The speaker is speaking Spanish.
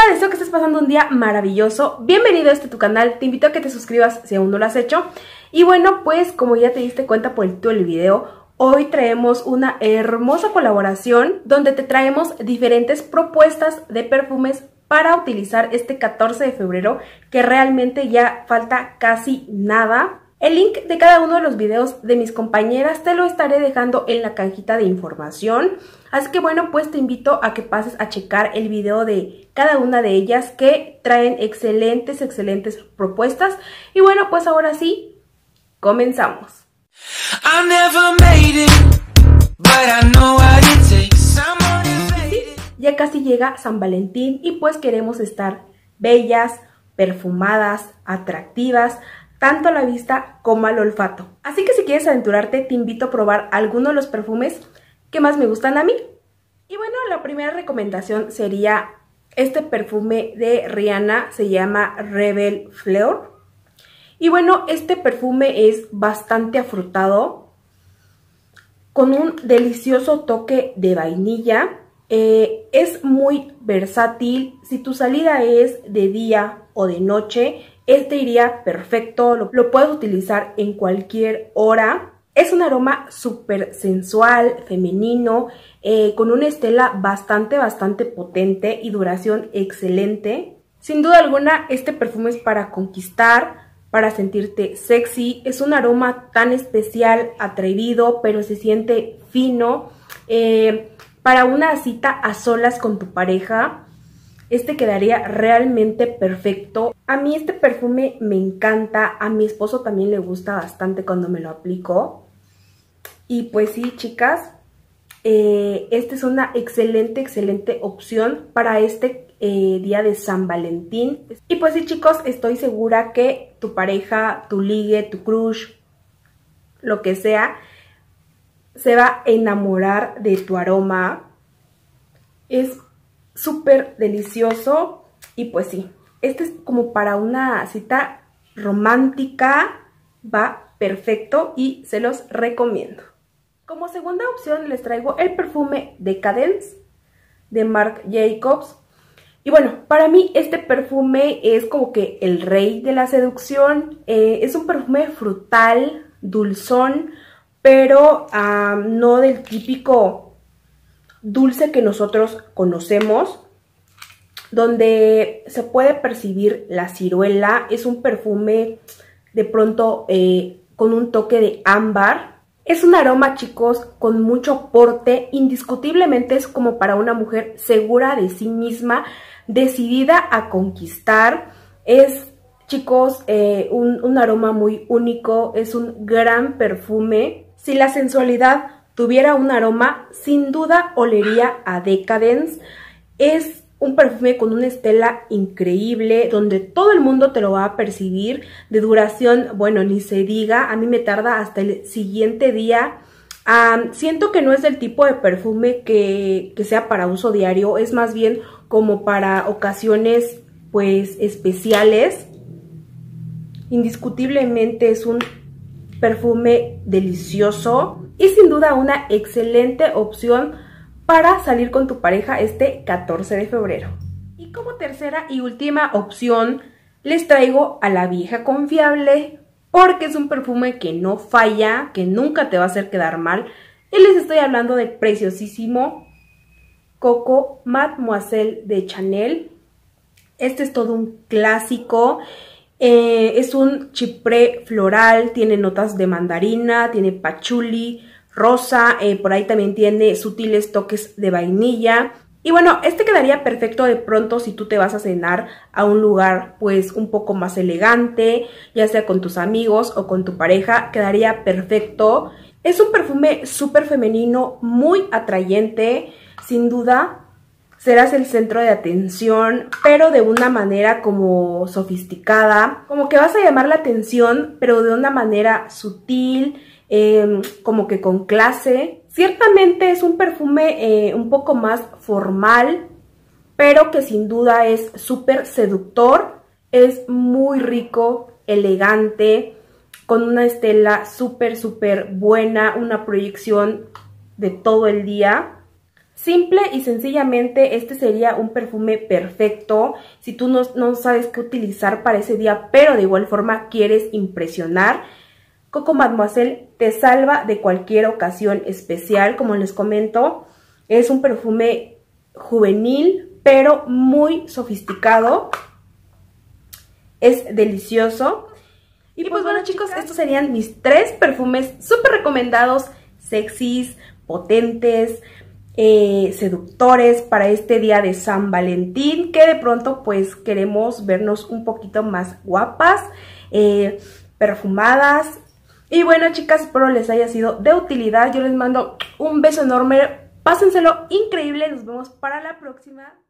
deseo que estés pasando un día maravilloso. Bienvenido a tu canal, te invito a que te suscribas si aún no lo has hecho. Y bueno, pues como ya te diste cuenta por el título del video, hoy traemos una hermosa colaboración donde te traemos diferentes propuestas de perfumes para utilizar este 14 de febrero, que realmente ya falta casi nada. El link de cada uno de los videos de mis compañeras te lo estaré dejando en la cajita de información. Así que bueno, pues te invito a que pases a checar el video de cada una de ellas, que traen excelentes propuestas. Y bueno, pues ahora sí, comenzamos. Ya casi llega San Valentín y pues queremos estar bellas, perfumadas, atractivas, tanto a la vista como al olfato. Así que si quieres aventurarte, te invito a probar alguno de los perfumes que más me gustan a mí. Y bueno, la primera recomendación sería este perfume de Rihanna, se llama Rebel Fleur. Y bueno, este perfume es bastante afrutado, con un delicioso toque de vainilla. Es muy versátil. Si tu salida es de día o de noche, este iría perfecto, lo puedes utilizar en cualquier hora. Es un aroma súper sensual, femenino, con una estela bastante potente y duración excelente. Sin duda alguna, este perfume es para conquistar, para sentirte sexy. Es un aroma tan especial, atrevido, pero se siente fino. Para una cita a solas con tu pareja, este quedaría realmente perfecto. A mí este perfume me encanta, a mi esposo también le gusta bastante cuando me lo aplico. Y pues sí, chicas, esta es una excelente opción para este día de San Valentín. Y pues sí, chicos, estoy segura que tu pareja, tu ligue, tu crush, lo que sea, se va a enamorar de tu aroma. Es súper delicioso. Y pues sí, este es como para una cita romántica, va perfecto y se los recomiendo. Como segunda opción les traigo el perfume Decadence de Marc Jacobs. Y bueno, para mí este perfume es como que el rey de la seducción. Es un perfume frutal, dulzón, pero no del típico dulce que nosotros conocemos, donde se puede percibir la ciruela. Es un perfume de pronto con un toque de ámbar. Es un aroma, chicos, con mucho porte. Indiscutiblemente es como para una mujer segura de sí misma, decidida a conquistar. Es, chicos, un aroma muy único. Es un gran perfume. Si la sensualidad tuviera un aroma, sin duda olería a Decadence. Es un perfume con una estela increíble, donde todo el mundo te lo va a percibir. De duración, bueno, ni se diga, a mí me tarda hasta el siguiente día. Siento que no es del tipo de perfume que sea para uso diario, es más bien como para ocasiones pues especiales. Indiscutiblemente es un perfume delicioso y sin duda una excelente opción para salir con tu pareja este 14 de febrero. Y como tercera y última opción les traigo a la vieja confiable, porque es un perfume que no falla, que nunca te va a hacer quedar mal. Y les estoy hablando del preciosísimo Coco Mademoiselle de Chanel. Este es todo un clásico. Es un chyprés floral, tiene notas de mandarina, tiene pachuli, rosa, por ahí también tiene sutiles toques de vainilla. Y bueno, este quedaría perfecto de pronto si tú te vas a cenar a un lugar pues un poco más elegante, ya sea con tus amigos o con tu pareja, quedaría perfecto. Es un perfume súper femenino, muy atrayente, sin duda. Serás el centro de atención, pero de una manera como sofisticada, como que vas a llamar la atención, pero de una manera sutil, como que con clase. Ciertamente es un perfume un poco más formal, pero que sin duda es súper seductor. Es muy rico, elegante, con una estela súper buena, una proyección de todo el día. Simple y sencillamente este sería un perfume perfecto si tú no sabes qué utilizar para ese día, pero de igual forma quieres impresionar. Coco Mademoiselle te salva de cualquier ocasión especial. Como les comento, es un perfume juvenil pero muy sofisticado. Es delicioso. Y pues bueno chicos, estos serían mis 3 perfumes súper recomendados, sexys, potentes, seductores para este día de San Valentín, que de pronto pues queremos vernos un poquito más guapas, perfumadas. Y bueno chicas, espero les haya sido de utilidad. Yo les mando un beso enorme, pásenselo increíble, nos vemos para la próxima.